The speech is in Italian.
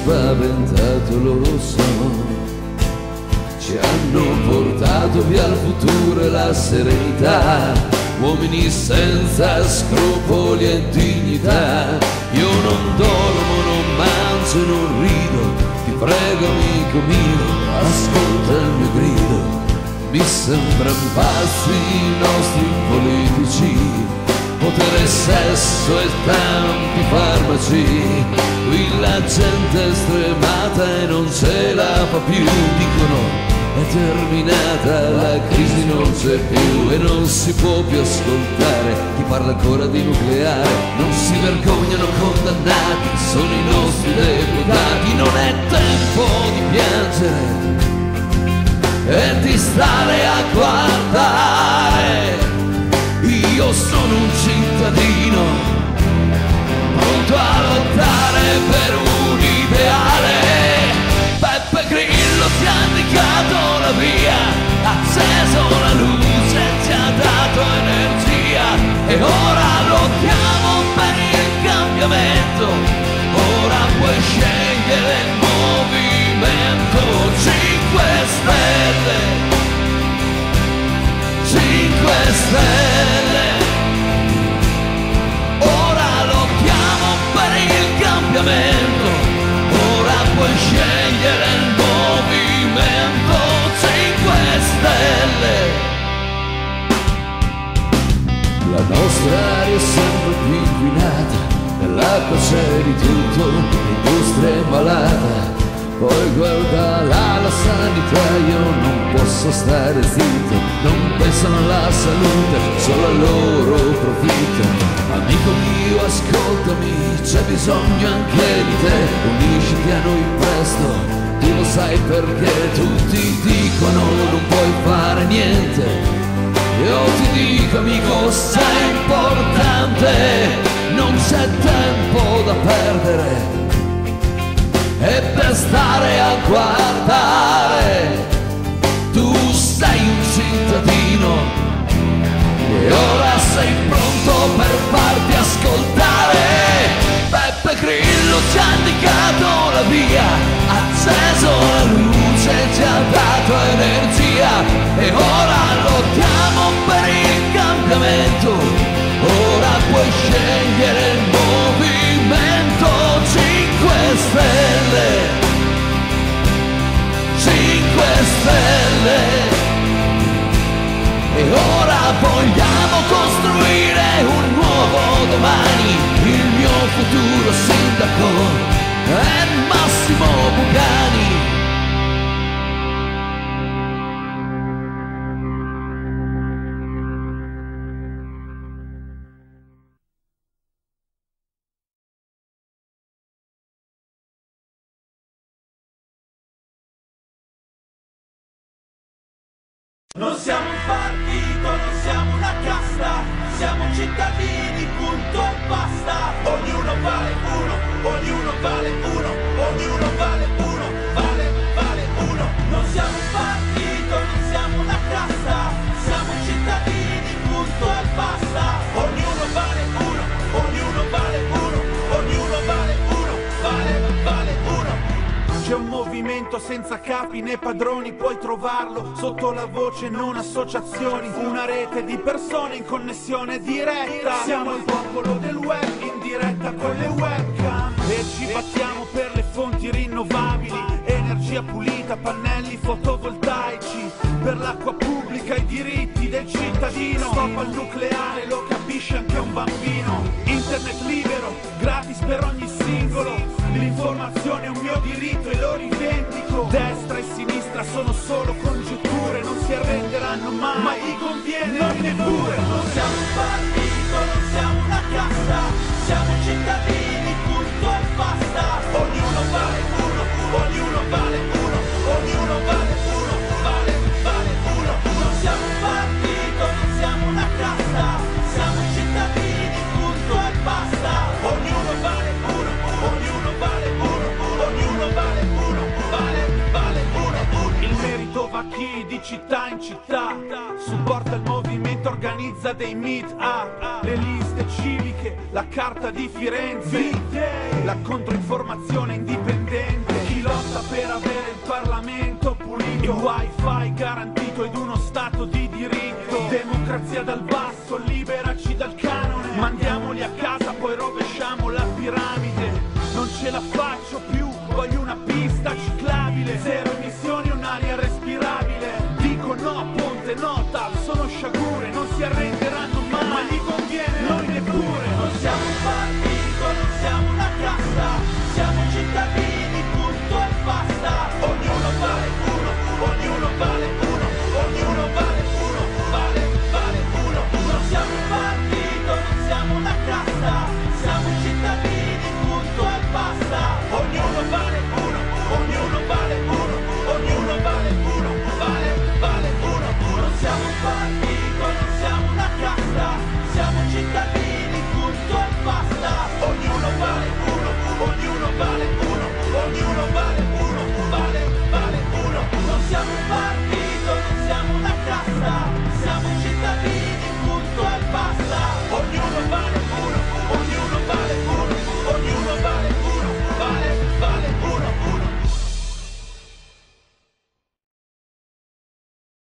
spaventato, lo so. Ci hanno portato via il futuro e la serenità, uomini senza scrupoli e dignità. Io non dormo, non mangio, non rido, ti prego amico mio, ascolta il mio grido. Mi sembrano pazzi i nostri politici, potere, sesso e tanti farmaci. Qui la gente è stremata e non ce la fa più, dicono è terminata, la crisi non c'è più e non si può più ascoltare chi parla ancora di nucleare. Non si vergognano condannati, sono i nostri deputati. Non è tempo di piangere e di stare a guardare. Io sono un cittadino pronto a lottare per un ideale. Beppe Grillo ti ha indicato la via, ha acceso la luce, ci ha dato energia e ora lottiamo per il cambiamento. Ora puoi scegliere il movimento 5 Stelle, 5 Stelle. Ora lottiamo per il cambiamento, ora puoi scegliere il movimento 5 Stelle. La nostra aria è sempre più inquinata, nell'acqua c'è di tutto, l'industria è malata. Poi guarda la sanità, io non posso stare zitto, non pensano alla salute, solo al loro profitto. Amico mio ascoltami, c'è bisogno anche di te, unisciti a noi presto, tu lo sai perché tutti dicono non puoi fare niente. Io ti dico amico sei importante, non c'è tempo da perdere e per stare a guardare. Tu sei un cittadino e ora sei pronto per farti ascoltare. Beppe Grillo ci ha indicato la via, ha acceso la luce, ci ha dato energia e ora lottiamo per il cambiamento. Ora puoi scegliere il movimento 5 Stelle, 5 Stelle. E ora vogliamo costruire un nuovo domani. Il mio futuro sindaco è Massimo Bugani. Non siamo un partito, non siamo una casta, siamo cittadini, punto e basta. Ognuno vale uno, ognuno vale uno, ognuno vale uno, vale uno. Non siamo un partito, non siamo una casta, siamo cittadini, punto e basta. Ognuno vale uno, ognuno vale uno, ognuno vale uno, vale uno. C'è un movimento senza capi né padroni, puoi trovarlo sotto la voce non associazioni. Una rete di persone in connessione diretta. Siamo il popolo del web in diretta con le webcam e ci battiamo per le fonti rinnovabili, energia pulita, pannelli fotovoltaici, per l'acqua pubblica, i diritti del cittadino. Stop al nucleare, lo capisce anche un bambino. Internet libero, gratis per ogni singolo. L'informazione è un mio diritto e lo rivendico. Destra e sinistra sono solo congetture, non si arrenderanno mai, ma gli conviene non neppure. Non siamo un partito, non siamo una casta, siamo cittadini, punto e basta. Ognuno vale uno, ognuno vale uno, ognuno vale uno, vale uno. Non siamo un partito, non siamo una casta, siamo cittadini, punto e basta. Ognuno vale uno, ognuno vale uno, ognuno vale uno, vale uno. Il merito va a chi di città in città supporta il movimento, organizza dei meet up, le liste civiche, la carta di Firenze, la controinformazione indipendente. wifi garantito ed uno stato di diritto, democrazia dal